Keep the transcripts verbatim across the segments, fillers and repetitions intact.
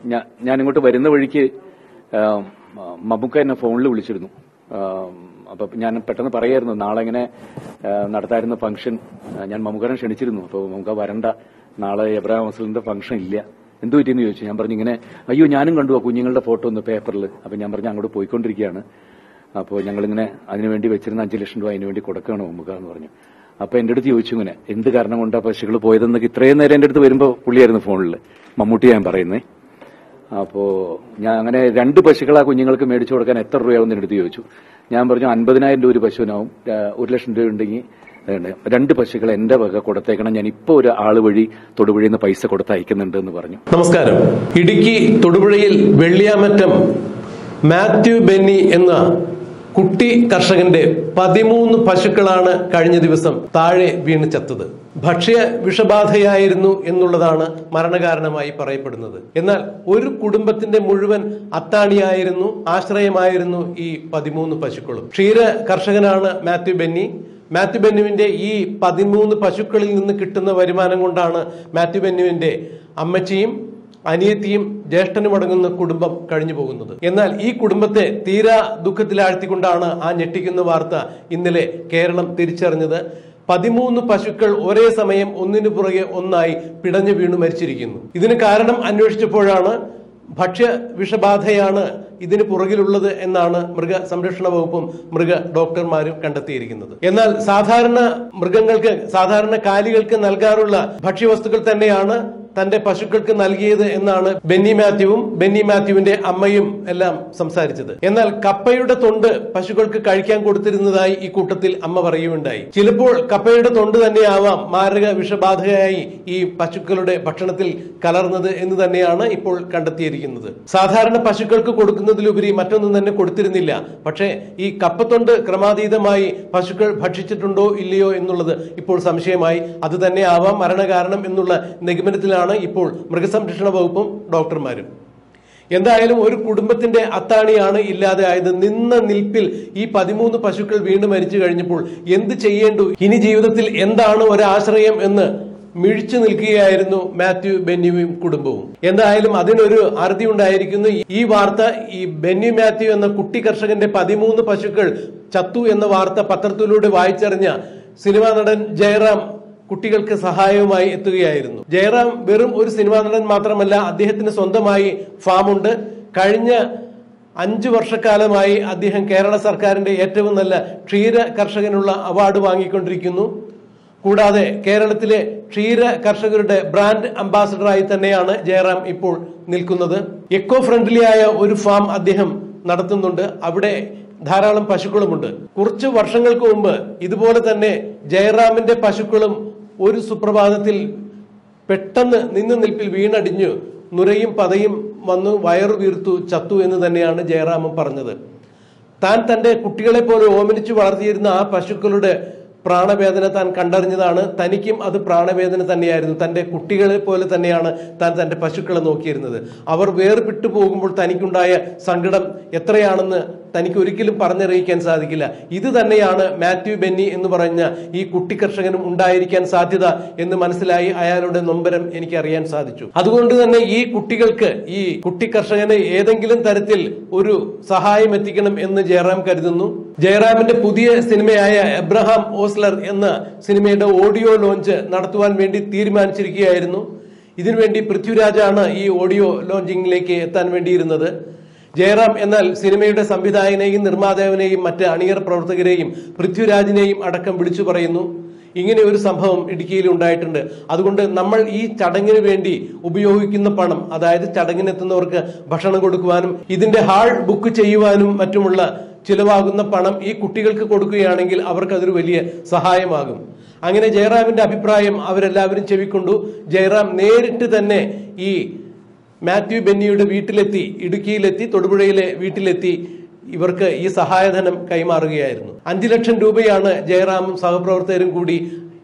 ഞാൻ ഇങ്ങോട്ട് വരുന്ന വഴിക്ക് മമ്മൂക്ക എന്നെ ഫോണിൽ വിളിച്ചിരുന്നു. അപ്പൊ ഞാൻ പെട്ടെന്ന് പറയായിരുന്നു, നാളെ ഇങ്ങനെ നടത്തായിരുന്ന ഫംഗ്ഷൻ ഞാൻ മമ്മൂക്കനെ ക്ഷണിച്ചിരുന്നു. അപ്പൊ മമ്മൂക്ക വരണ്ട, നാളെ എബ്രഹാം മസ്ലിന്റെ ഫംഗ്ഷൻ ഇല്ല, എന്തു പറ്റിയെന്ന് ചോദിച്ചു. ഞാൻ പറഞ്ഞു ഇങ്ങനെ, അയ്യോ ഞാനും കണ്ടു ആ കുഞ്ഞുങ്ങളുടെ ഫോട്ടോ ഒന്ന് പേപ്പറിൽ. അപ്പൊ ഞാൻ പറഞ്ഞു അങ്ങോട്ട് പോയിക്കൊണ്ടിരിക്കുകയാണ്, അപ്പോൾ ഞങ്ങളിങ്ങനെ അതിനുവേണ്ടി വെച്ചിരുന്ന അഞ്ചു ലക്ഷം രൂപ അതിനുവേണ്ടി കൊടുക്കുകയാണ് മമ്മൂക്ക എന്ന് പറഞ്ഞു. അപ്പൊ എന്റെ അടുത്ത് ചോദിച്ചു ഇങ്ങനെ എന്ത് കാരണം കൊണ്ടാ പശുക്കൾ പോയതെന്നൊക്കെ. ഇത്രയും നേരം എന്റെ അടുത്ത് വരുമ്പോൾ പുള്ളിയായിരുന്നു ഫോണിൽ, മമ്മൂട്ടി ഞാൻ പറയുന്നേ. അപ്പോ ഞാൻ അങ്ങനെ രണ്ട് പശുക്കൾ ആ കുഞ്ഞുങ്ങൾക്ക് മേടിച്ചു കൊടുക്കാൻ എത്ര രൂപയാവും എന്റെ അടുത്ത് ചോദിച്ചു. ഞാൻ പറഞ്ഞു അൻപതിനായിരം രൂപ ഒരു പശുവിനാവും, ഒരു ലക്ഷം രൂപ ഉണ്ടെങ്കിൽ രണ്ട് പശുക്കൾ എന്റെ വക കൊടുത്തേക്കണം, ഞാൻ ഇപ്പൊ ഒരു ആള് വഴി തൊടുപുഴയിൽ നിന്ന് പൈസ കൊടുത്ത് അയക്കുന്നുണ്ട് എന്ന് പറഞ്ഞു. നമസ്കാരം. ഇടുക്കി തൊടുപുഴയിൽ വെള്ളിയാമറ്റം മാത്യു ബെന്നി എന്ന കുട്ടി കർഷകന്റെ പതിമൂന്ന് പശുക്കളാണ് കഴിഞ്ഞ ദിവസം താഴെ വീണ് ചത്തത്. ഭക്ഷ്യ വിഷബാധയായിരുന്നു എന്നുള്ളതാണ് മരണകാരണമായി പറയപ്പെടുന്നത്. എന്നാൽ ഒരു കുടുംബത്തിന്റെ മുഴുവൻ അത്താണിയായിരുന്നു, ആശ്രയമായിരുന്നു ഈ പതിമൂന്ന് പശുക്കളും. ക്ഷീര കർഷകനാണ് മാത്യു ബെന്നി. മാത്യു ബെന്നുവിന്റെ ഈ പതിമൂന്ന് പശുക്കളിൽ നിന്ന് കിട്ടുന്ന വരുമാനം കൊണ്ടാണ് മാത്യു ബെന്നുവിന്റെ അമ്മച്ചിയും അനിയത്തിയും ജ്യേഷ്ഠനുമടങ്ങുന്ന കുടുംബം കഴിഞ്ഞു പോകുന്നത്. എന്നാൽ ഈ കുടുംബത്തെ തീരാ ദുഃഖത്തിലാഴ്ത്തിക്കൊണ്ടാണ് ആ ഞെട്ടിക്കുന്ന വാർത്ത ഇന്നലെ കേരളം തിരിച്ചറിഞ്ഞത്. പതിമൂന്ന് പശുക്കൾ ഒരേ സമയം ഒന്നിനു പുറകെ ഒന്നായി പിടഞ്ഞു വീണു മരിച്ചിരിക്കുന്നു. ഇതിന് കാരണം അന്വേഷിച്ചപ്പോഴാണ് ഭക്ഷ്യ വിഷബാധയാണ് ഇതിന് പുറകിലുള്ളത് എന്നാണ് മൃഗ സംരക്ഷണ വകുപ്പും മൃഗ ഡോക്ടർമാരും കണ്ടെത്തിയിരിക്കുന്നത്. എന്നാൽ സാധാരണ മൃഗങ്ങൾക്ക്, സാധാരണ കാലികൾക്ക് നൽകാറുള്ള ഭക്ഷ്യവസ്തുക്കൾ തന്നെയാണ് തന്റെ പശുക്കൾക്ക് നൽകിയത് എന്നാണ് ബെന്നി മാത്യുവും ബെന്നി മാത്യുവിന്റെ അമ്മയും എല്ലാം സംസാരിച്ചത്. എന്നാൽ കപ്പയുടെ തൊണ്ട് പശുക്കൾക്ക് കഴിക്കാൻ കൊടുത്തിരുന്നതായി ഈ കൂട്ടത്തിൽ അമ്മ പറയുകയുണ്ടായി. ചിലപ്പോൾ കപ്പയുടെ തൊണ്ട് തന്നെയാവാം മാരക വിഷബാധയായി ഈ പശുക്കളുടെ ഭക്ഷണത്തിൽ കലർന്നത് എന്ന് തന്നെയാണ് ഇപ്പോൾ കണ്ടെത്തിയിരിക്കുന്നത്. സാധാരണ പശുക്കൾക്ക് കൊടുക്കുന്നതിലുപരി മറ്റൊന്നും തന്നെ കൊടുത്തിരുന്നില്ല. പക്ഷേ ഈ കപ്പത്തൊണ്ട് ക്രമാതീതമായി പശുക്കൾ ഭക്ഷിച്ചിട്ടുണ്ടോ ഇല്ലയോ എന്നുള്ളത് ഇപ്പോൾ സംശയമായി. അത് തന്നെ ആവാം മരണകാരണം എന്നുള്ള നിഗമനത്തിലാണ് ഇപ്പോൾ മൃഗസംരക്ഷണ വകുപ്പും ഡോക്ടർമാരും. എന്തായാലും ഒരു കുടുംബത്തിന്റെ അത്താണിയാണ് ഇല്ലാതെ ആയത്. നിന്ന നിൽപ്പിൽ ഈ പതിമൂന്ന് പശുക്കൾ വീണ്ടും മരിച്ചു കഴിഞ്ഞപ്പോൾ എന്ത് ചെയ്യേണ്ടു, ഇനി ജീവിതത്തിൽ എന്താണ് ഒരാശ്രയം എന്ന് മിഴിച്ചു നിൽക്കുകയായിരുന്നു മാത്യു ബെന്നിയും കുടുംബവും. എന്തായാലും അതിനൊരു അറുതി ഉണ്ടായിരിക്കുന്നു. ഈ വാർത്ത, ഈ ബെന്നി മാത്യു എന്ന കുട്ടി കർഷകന്റെ പതിമൂന്ന് പശുക്കൾ ചത്തു എന്ന വാർത്ത പത്രത്തിലൂടെ വായിച്ചറിഞ്ഞ സിനിമാ നടൻ ജയറാം കുട്ടികൾക്ക് സഹായവുമായി എത്തുകയായിരുന്നു. ജയറാം വെറും ഒരു സിനിമാ നടൻ മാത്രമല്ല, അദ്ദേഹത്തിന് സ്വന്തമായി ഫാമുണ്ട്. കഴിഞ്ഞ അഞ്ചു വർഷക്കാലമായി അദ്ദേഹം കേരള സർക്കാരിന്റെ ഏറ്റവും നല്ല ക്ഷീര കർഷകനുള്ള അവാർഡ് വാങ്ങിക്കൊണ്ടിരിക്കുന്നു. കൂടാതെ കേരളത്തിലെ ക്ഷീര കർഷകരുടെ ബ്രാൻഡ് അംബാസഡറായി തന്നെയാണ് ജയറാം ഇപ്പോൾ നിൽക്കുന്നത്. എക്കോ ഫ്രണ്ട്ലി ആയ ഒരു ഫാം അദ്ദേഹം നടത്തുന്നുണ്ട്. അവിടെ ധാരാളം പശുക്കളുമുണ്ട്. കുറച്ച് വർഷങ്ങൾക്ക് മുമ്പ് ഇതുപോലെ തന്നെ ജയറാമിന്റെ പശുക്കളും ഒരു സുപ്രഭാതത്തിൽ പെട്ടെന്ന് നിന്ന് നിൽപ്പിൽ വീണടിഞ്ഞു നുരയും പതയും വന്നു വയറു വീർത്തു ചത്തു എന്ന് തന്നെയാണ് ജയറാമും പറഞ്ഞത്. താൻ തന്റെ കുട്ടികളെ പോലെ ഓമനിച്ചു വളർത്തിയിരുന്ന ആ പശുക്കളുടെ പ്രാണവേദന താൻ കണ്ടറിഞ്ഞതാണ്. തനിക്കും അത് പ്രാണവേദന തന്നെയായിരുന്നു. തന്റെ കുട്ടികളെ പോലെ തന്നെയാണ് താൻ തന്റെ പശുക്കളെ നോക്കിയിരുന്നത്. അവർ വേർപെട്ടു പോകുമ്പോൾ തനിക്കുണ്ടായ സങ്കടം എത്രയാണെന്ന് തനിക്ക് ഒരിക്കലും പറഞ്ഞറിയിക്കാൻ സാധിക്കില്ല. ഇത് തന്നെയാണ് മാത്യു ബെന്നി എന്ന് പറഞ്ഞ ഈ കുട്ടി കർഷകനും ഉണ്ടായിരിക്കാൻ സാധ്യത എന്ന് മനസ്സിലായി അയാളുടെ നൊമ്പരം എനിക്ക് അറിയാൻ സാധിച്ചു. അതുകൊണ്ട് തന്നെ ഈ കുട്ടികൾക്ക്, ഈ കുട്ടി കർഷകന് ഏതെങ്കിലും തരത്തിൽ ഒരു സഹായം എത്തിക്കണം എന്ന് ജയറാം കരുതുന്നു. ജയറാമിന്റെ പുതിയ സിനിമയായ എബ്രഹാം ഓസ്ലർ എന്ന സിനിമയുടെ ഓഡിയോ ലോഞ്ച് നടത്തുവാൻ വേണ്ടി തീരുമാനിച്ചിരിക്കുകയായിരുന്നു. ഇതിനുവേണ്ടി പൃഥ്വിരാജാണ് ഈ ഓഡിയോ ലോഞ്ചിങ്ങിലേക്ക് എത്താൻ വേണ്ടിയിരുന്നത്. ജയറാം എന്നാൽ സിനിമയുടെ സംവിധായകനെയും നിർമ്മാതാവിനെയും മറ്റ് അണിയർ പ്രവർത്തകരെയും പൃഥ്വിരാജിനെയും അടക്കം വിളിച്ചു പറയുന്നു. ഇങ്ങനെ ഒരു സംഭവം ഇടുക്കിയിൽ ഉണ്ടായിട്ടുണ്ട്. അതുകൊണ്ട് നമ്മൾ ഈ ചടങ്ങിന് വേണ്ടി ഉപയോഗിക്കുന്ന പണം, അതായത് ചടങ്ങിനെത്തുന്നവർക്ക് ഭക്ഷണം കൊടുക്കുവാനും ഇതിന്റെ ഹാൾ ബുക്ക് ചെയ്യുവാനും മറ്റുമുള്ള ചിലവാകുന്ന പണം ഈ കുട്ടികൾക്ക് കൊടുക്കുകയാണെങ്കിൽ അവർക്ക് അതൊരു വലിയ സഹായമാകും. അങ്ങനെ ജയറാമിന്റെ അഭിപ്രായം അവരെല്ലാവരും ചെവിക്കൊണ്ടു. ജയറാം നേരിട്ട് തന്നെ ഈ മാത്യു ബെന്നിയുടെ വീട്ടിലെത്തി, ഇടുക്കിയിലെത്തി, തൊടുപുഴയിലെ വീട്ടിലെത്തി ഇവർക്ക് ഈ സഹായധനം കൈമാറുകയായിരുന്നു. അഞ്ചു ലക്ഷം രൂപയാണ് ജയറാമും സഹപ്രവർത്തകരും കൂടി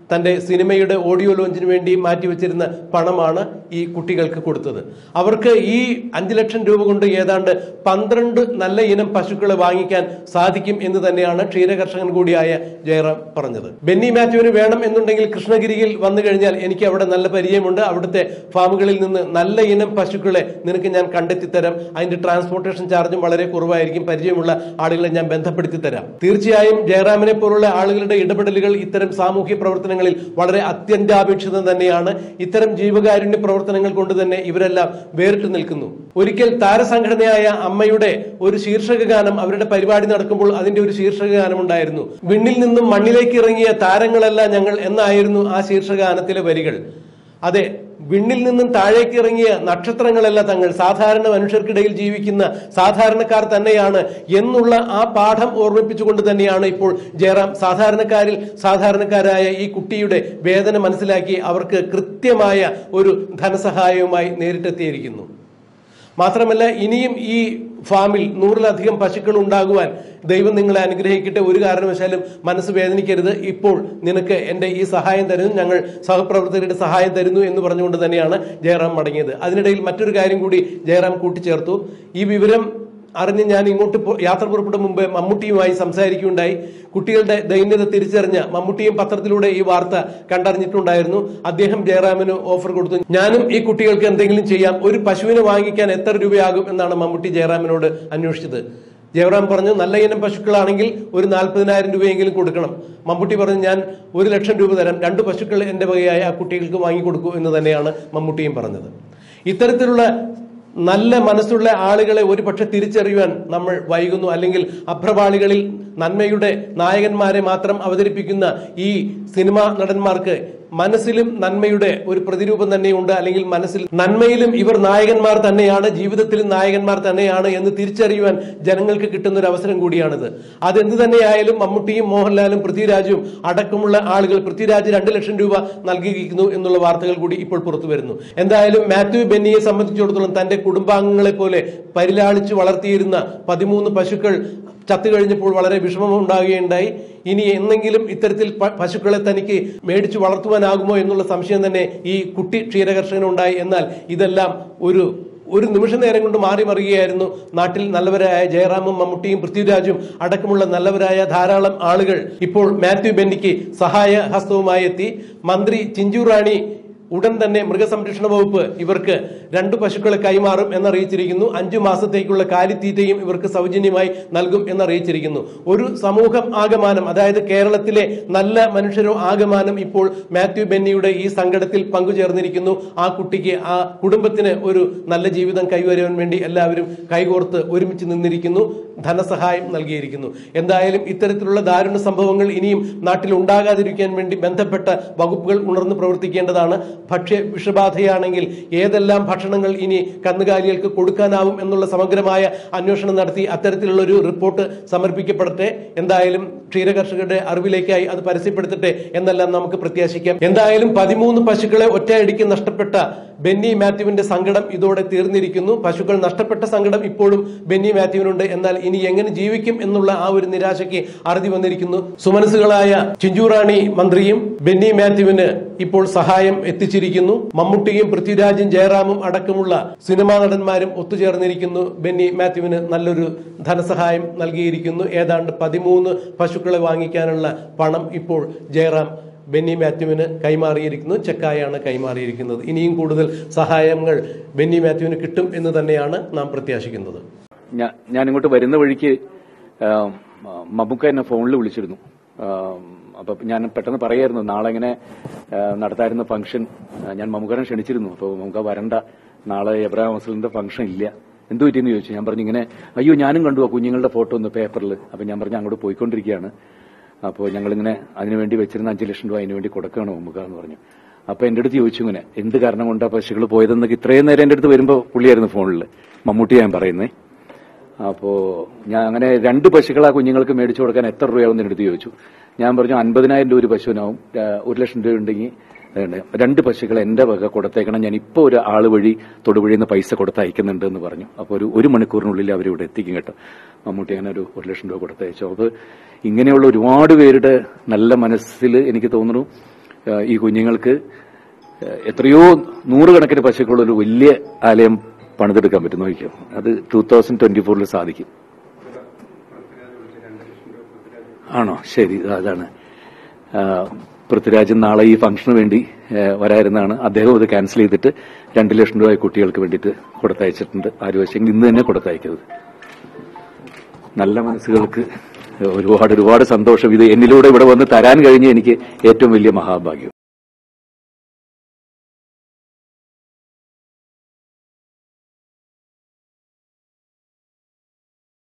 തന്റെ സിനിമയുടെ ഓഡിയോ ലോഞ്ചിന് വേണ്ടി മാറ്റിവെച്ചിരുന്ന പണമാണ് ഈ കുട്ടികൾക്ക് കൊടുത്തത്. അവർക്ക് ഈ അഞ്ചു ലക്ഷം രൂപ കൊണ്ട് ഏതാണ്ട് പന്ത്രണ്ട് നല്ല ഇനം പശുക്കളെ വാങ്ങിക്കാൻ സാധിക്കും എന്ന് തന്നെയാണ് ക്ഷീരകർഷകൻ കൂടിയായ ജയറാം പറഞ്ഞത്. ബെന്നി മാത്യുവിന് വേണം എന്നുണ്ടെങ്കിൽ കൃഷ്ണഗിരിയിൽ വന്നു കഴിഞ്ഞാൽ എനിക്ക് അവിടെ നല്ല പരിചയമുണ്ട്. അവിടുത്തെ ഫാമുകളിൽ നിന്ന് നല്ല ഇനം പശുക്കളെ നിനക്ക് ഞാൻ കണ്ടെത്തി തരാം. അതിന്റെ ട്രാൻസ്പോർട്ടേഷൻ ചാർജും വളരെ കുറവായിരിക്കും. പരിചയമുള്ള ആളുകളെ ഞാൻ ബന്ധപ്പെടുത്തി തരാം. തീർച്ചയായും ജയറാമിനെ പോലുള്ള ആളുകളുടെ ഇടപെടലുകൾ ഇത്തരം സാമൂഹ്യ പ്രവർത്തനങ്ങളിൽ വളരെ അത്യന്താപേക്ഷിതം തന്നെയാണ്. ഇത്തരം ജീവകാരുണ്യ പ്രവർത്തനങ്ങൾ കൊണ്ട് തന്നെ ഇവരെല്ലാം വേറിട്ട് നിൽക്കുന്നു. ഒരിക്കൽ താരസംഘടനയായ അമ്മയുടെ ഒരു ശീർഷക ഗാനം അവരുടെ പരിപാടി നടക്കുമ്പോൾ അതിന്റെ ഒരു ശീർഷക ഗാനം ഉണ്ടായിരുന്നു. വിണ്ണിൽ നിന്നും മണ്ണിലേക്ക് ഇറങ്ങിയ താരങ്ങളല്ല ഞങ്ങൾ എന്നായിരുന്നു ആ ശീർഷക ഗാനത്തിലെ വരികൾ. അതെ, വിണ്ണിൽ നിന്നും താഴേക്ക് ഇറങ്ങിയ നക്ഷത്രങ്ങളല്ല തങ്ങൾ, സാധാരണ മനുഷ്യർക്കിടയിൽ ജീവിക്കുന്ന സാധാരണക്കാർ തന്നെയാണ് എന്നുള്ള ആ പാഠം ഓർമ്മിപ്പിച്ചുകൊണ്ട് തന്നെയാണ് ഇപ്പോൾ ജയറാം സാധാരണക്കാരിൽ സാധാരണക്കാരായ ഈ കുട്ടിയുടെ വേദന മനസ്സിലാക്കി അവർക്ക് കൃത്യമായ ഒരു ധനസഹായവുമായി നേരിട്ടെത്തിയിരിക്കുന്നു. മാത്രമല്ല, ഇനിയും ഈ ഫാമിൽ നൂറിലധികം പശുക്കൾ ഉണ്ടാകുവാൻ ദൈവം നിങ്ങളെ അനുഗ്രഹിക്കട്ടെ. ഒരു കാരണവശാലും മനസ്സ് വേദനിക്കരുത്. ഇപ്പോൾ നിനക്ക് എന്റെ ഈ സഹായം തരുന്നു, ഞങ്ങൾ സഹപ്രവർത്തകരുടെ സഹായം തരുന്നു എന്ന് പറഞ്ഞുകൊണ്ട് തന്നെയാണ് ജയറാം മടങ്ങിയത്. അതിനിടയിൽ മറ്റൊരു കാര്യം കൂടി ജയറാം കൂട്ടിച്ചേർത്തു. ഈ വിവരം അറിഞ്ഞ് ഞാൻ ഇങ്ങോട്ട് യാത്ര പുറപ്പെടും മുമ്പ് മമ്മൂട്ടിയുമായി സംസാരിക്കുകയുണ്ടായി. കുട്ടികളുടെ ദൈന്യത തിരിച്ചറിഞ്ഞ മമ്മൂട്ടിയും പത്രത്തിലൂടെ ഈ വാർത്ത കണ്ടറിഞ്ഞിട്ടുണ്ടായിരുന്നു. അദ്ദേഹം ജയറാമിന് ഓഫർ കൊടുത്തു, ഞാനും ഈ കുട്ടികൾക്ക് എന്തെങ്കിലും ചെയ്യാം, ഒരു പശുവിനെ വാങ്ങിക്കാൻ എത്ര രൂപയാകും എന്നാണ് മമ്മൂട്ടി ജയറാമിനോട് അന്വേഷിച്ചത്. ജയറാം പറഞ്ഞു, നല്ല ഇനം പശുക്കളാണെങ്കിൽ ഒരു നാൽപ്പതിനായിരം രൂപയെങ്കിലും കൊടുക്കണം. മമ്മൂട്ടി പറഞ്ഞു, ഞാൻ ഒരു ലക്ഷം രൂപ തരാം, രണ്ട് പശുക്കൾ എന്റെ വകയായ ആ കുട്ടികൾക്ക് വാങ്ങിക്കൊടുക്കൂ എന്ന് തന്നെയാണ് മമ്മൂട്ടിയും പറഞ്ഞത്. ഇത്തരത്തിലുള്ള നല്ല മനസ്സുള്ള ആളുകളെ ഒരു പക്ഷെ തിരിച്ചറിയുവാൻ നമ്മൾ വൈകുന്നു. അല്ലെങ്കിൽ അഭ്രപാളികളിൽ നന്മയുടെ നായകന്മാരെ മാത്രം അവതരിപ്പിക്കുന്ന ഈ സിനിമാ നടന്മാർക്ക് മനസ്സിലും നന്മയുടെ ഒരു പ്രതിരൂപം തന്നെയുണ്ട്. അല്ലെങ്കിൽ മനസ്സിൽ നന്മയിലും ഇവർ നായകന്മാർ തന്നെയാണ്, ജീവിതത്തിലും നായകന്മാർ തന്നെയാണ് എന്ന് തിരിച്ചറിയുവാൻ ജനങ്ങൾക്ക് കിട്ടുന്ന ഒരു അവസരം കൂടിയാണിത്. അതെന്ത് തന്നെയായാലും മമ്മൂട്ടിയും മോഹൻലാലും പൃഥ്വിരാജും അടക്കമുള്ള ആളുകൾ, പൃഥ്വിരാജ് രണ്ട് ലക്ഷം രൂപ നൽകിയിരിക്കുന്നു എന്നുള്ള വാർത്തകൾ കൂടി ഇപ്പോൾ പുറത്തു വരുന്നു. എന്തായാലും മാത്യു ബെന്നിയെ സംബന്ധിച്ചിടത്തോളം തന്റെ കുടുംബാംഗങ്ങളെ പോലെ പരിലാളിച്ചു വളർത്തിയിരുന്ന പതിമൂന്ന് പശുക്കൾ ചത്തുകഴിഞ്ഞപ്പോൾ വളരെ വിഷമം ഉണ്ടാകുകയുണ്ടായി. ഇനി എന്നെങ്കിലും ഇത്തരത്തിൽ പശുക്കളെ തനിക്ക് മേടിച്ചു വളർത്തുവാനാകുമോ എന്നുള്ള സംശയം തന്നെ ഈ കുട്ടി ക്ഷീരകർഷകനുണ്ടായി. എന്നാൽ ഇതെല്ലാം ഒരു ഒരു നിമിഷ നേരം കൊണ്ട് മാറി മറിയുകയായിരുന്നു. നാട്ടിൽ നല്ലവരായ ജയറാമും മമ്മൂട്ടിയും പൃഥ്വിരാജും അടക്കമുള്ള നല്ലവരായ ധാരാളം ആളുകൾ ഇപ്പോൾ മാത്യു ബെന്നിക്ക് സഹായ ഹസ്തവുമായി എത്തി. മന്ത്രി ചിഞ്ചു റാണി ഉടൻ തന്നെ മൃഗസംരക്ഷണ വകുപ്പ് ഇവർക്ക് രണ്ടു പശുക്കളെ കൈമാറും എന്നറിയിച്ചിരിക്കുന്നു. അഞ്ചു മാസത്തേക്കുള്ള കാലിത്തീറ്റയും ഇവർക്ക് സൗജന്യമായി നൽകും എന്നറിയിച്ചിരിക്കുന്നു. ഒരു സമൂഹം ആകമാനം, അതായത് കേരളത്തിലെ നല്ല മനുഷ്യരോ ആകമാനം ഇപ്പോൾ മാത്യു ബെന്നിയുടെ ഈ സങ്കടത്തിൽ പങ്കുചേർന്നിരിക്കുന്നു. ആ കുട്ടിക്ക്, ആ കുടുംബത്തിന് ഒരു നല്ല ജീവിതം കൈവരുവാൻ വേണ്ടി എല്ലാവരും കൈകോർത്ത് ഒരുമിച്ച് നിന്നിരിക്കുന്നു, ധനസഹായം നൽകിയിരിക്കുന്നു. എന്തായാലും ഇത്തരത്തിലുള്ള ദാരുണ സംഭവങ്ങൾ ഇനിയും നാട്ടിൽ ഉണ്ടാകാതിരിക്കാൻ വേണ്ടി ബന്ധപ്പെട്ട വകുപ്പുകൾ ഉണർന്ന് പ്രവർത്തിക്കേണ്ടതാണ്. ഭക്ഷ്യ വിഷബാധയാണെങ്കിൽ ഏതെല്ലാം ഭക്ഷണങ്ങൾ ഇനി കന്നുകാലികൾക്ക് കൊടുക്കാനാവും എന്നുള്ള സമഗ്രമായ അന്വേഷണം നടത്തി അത്തരത്തിലുള്ള ഒരു റിപ്പോർട്ട് സമർപ്പിക്കപ്പെടട്ടെ. എന്തായാലും ക്ഷീരകർഷകരുടെ അറിവിലേക്കായി അത് പരസ്യപ്പെടുത്തട്ടെ എന്നെല്ലാം നമുക്ക് പ്രത്യാശിക്കാം. എന്തായാലും പതിമൂന്ന് പശുക്കളെ ഒറ്റയടിക്ക് നഷ്ടപ്പെട്ട ബെന്നി മാത്യുവിന്റെ സങ്കടം ഇതോടെ തീർന്നിരിക്കുന്നു. പശുക്കൾ നഷ്ടപ്പെട്ട സങ്കടം ഇപ്പോഴും ബെന്നി മാത്യുവിനുണ്ട്. എന്നാൽ ഇനി എങ്ങനെ ജീവിക്കും എന്നുള്ള ആ ഒരു നിരാശയ്ക്ക് അറുതി വന്നിരിക്കുന്നു. സുമനസുകളായ ചിഞ്ചുറാണി മന്ത്രിയും ബെന്നി മാത്യുവിന് ഇപ്പോൾ സഹായം എത്തിച്ചിരിക്കുന്നു. മമ്മൂട്ടിയും പൃഥ്വിരാജും ജയറാമും അടക്കമുള്ള സിനിമാ നടന്മാരും ഒത്തുചേർന്നിരിക്കുന്നു. ബെന്നി മാത്യുവിന് നല്ലൊരു ധനസഹായം നൽകിയിരിക്കുന്നു. ഏതാണ്ട് പതിമൂന്ന് പശുക്കളെ വാങ്ങിക്കാനുള്ള പണം ഇപ്പോൾ ജയറാം ബെന്നി മാത്യുവിന് കൈമാറിയിരിക്കുന്നു. ചെക്കായാണ് കൈമാറിയിരിക്കുന്നത്. ഇനിയും കൂടുതൽ സഹായങ്ങൾ ബെന്നി മാത്യുവിന് കിട്ടും എന്ന് തന്നെയാണ് നാം പ്രത്യാശിക്കുന്നത്. ഞാൻ ഇങ്ങോട്ട് വരുന്ന വഴിക്ക് മമ്മൂക്ക എന്നെ ഫോണിൽ വിളിച്ചിരുന്നു. അപ്പൊ ഞാൻ പെട്ടെന്ന് പറയായിരുന്നു, നാളെ ഇങ്ങനെ നടത്തായിരുന്ന ഫംഗ്ഷൻ ഞാൻ മമ്മൂക്കനെ ക്ഷണിച്ചിരുന്നു. അപ്പൊ മമ്മൂക്ക വരണ്ട, നാളെ എബ്രഹാം മസ്ലിന്റെ ഫംഗ്ഷൻ ഇല്ല, എന്തു പറ്റിയെന്ന് ചോദിച്ചു. ഞാൻ പറഞ്ഞു, ഇങ്ങനെ അയ്യോ ഞാനും കണ്ടു ആ കുഞ്ഞുങ്ങളുടെ ഫോട്ടോ ഒന്ന് പേപ്പറിൽ. അപ്പൊ ഞാൻ പറഞ്ഞു, അങ്ങോട്ട് പോയിക്കൊണ്ടിരിക്കുകയാണ്, അപ്പോൾ ഞങ്ങളിങ്ങനെ അതിനുവേണ്ടി വെച്ചിരുന്ന അഞ്ചു ലക്ഷം രൂപ അതിനുവേണ്ടി കൊടുക്കണം മമ്മൂക്ക എന്ന് പറഞ്ഞു. അപ്പൊ എന്റെ അടുത്ത് ചോദിച്ചു, ഇങ്ങനെ എന്ത് കാരണം കൊണ്ടാ പശുക്കൾ പോയതെന്നൊക്കെ ഇത്രയും നേരം എന്റെ അടുത്ത് വരുമ്പോൾ പുള്ളിയായിരുന്നു ഫോണിൽ, മമ്മൂട്ടി ഞാൻ പറയുന്നേ. അപ്പോ ഞാൻ അങ്ങനെ രണ്ട് പശുക്കൾ ആ കുഞ്ഞുങ്ങൾക്ക് മേടിച്ചു കൊടുക്കാൻ എത്ര രൂപയാവും എന്റെ അടുത്ത് ചോദിച്ചു. ഞാൻ പറഞ്ഞു, അൻപതിനായിരം രൂപ ഒരു പശുവിനാവും, ഒരു ലക്ഷം രൂപ ഉണ്ടെങ്കിൽ രണ്ട് പശുക്കൾ എന്റെ വക കൊടുത്തേക്കണം, ഞാൻ ഇപ്പൊ ഒരു ആള് വഴി തൊടുവഴിയിൽ നിന്ന് പൈസ കൊടുത്ത് അയക്കുന്നുണ്ട് എന്ന് പറഞ്ഞു. അപ്പോൾ ഒരു ഒരു മണിക്കൂറിനുള്ളിൽ അവരിവിടെ എത്തിക്കും കേട്ടോ. മമ്മൂട്ടി അങ്ങനെ ഒരു ഒരു ലക്ഷം രൂപ കൊടുത്തയച്ചു. അത് ഇങ്ങനെയുള്ള ഒരുപാട് പേരുടെ നല്ല മനസ്സിൽ എനിക്ക് തോന്നുന്നു ഈ കുഞ്ഞുങ്ങൾക്ക് എത്രയോ നൂറുകണക്കിന് പശുക്കളുള്ളൊരു വലിയ ആലയം പണിതെടുക്കാൻ പറ്റും. നോക്കിയോ, അത് ടൂ തൗസൻഡ് ട്വന്റി ഫോറിൽ സാധിക്കും. ആണോ? ശരി, അതാണ്. പൃഥ്വിരാജ് നാളെ ഈ ഫംഗ്ഷന് വേണ്ടി വരായിരുന്നാണ്. അദ്ദേഹം അത് ക്യാൻസൽ ചെയ്തിട്ട് രണ്ട് ലക്ഷം രൂപ കുട്ടികൾക്ക് വേണ്ടിയിട്ട് കൊടുത്തയച്ചിട്ടുണ്ട്. ആരുവശെങ്കിൽ ഇന്ന് തന്നെ കൊടുത്തയക്കുന്നത്. നല്ല മനസ്സുകൾക്ക് ഒരുപാട് ഒരുപാട് സന്തോഷം. ഇത് എന്നിലൂടെ ഇവിടെ വന്ന് തരാൻ കഴിഞ്ഞ എനിക്ക് ഏറ്റവും വലിയ മഹാഭാഗ്യം.